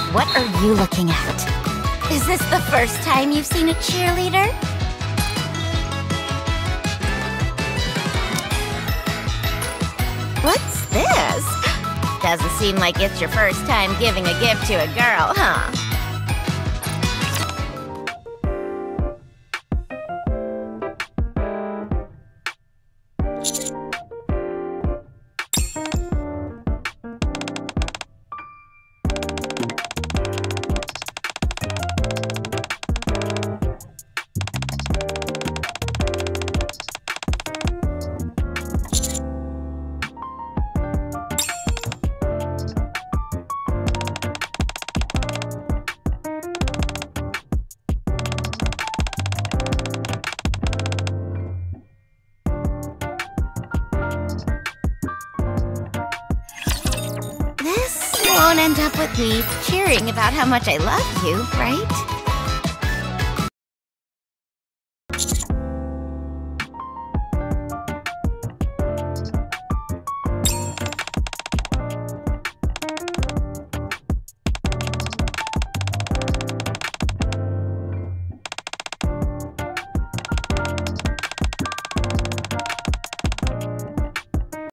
What are you looking at? Is this the first time you've seen a cheerleader? What's this? Doesn't seem like it's your first time giving a gift to a girl, huh? Won't end up with me cheering about how much I love you, right?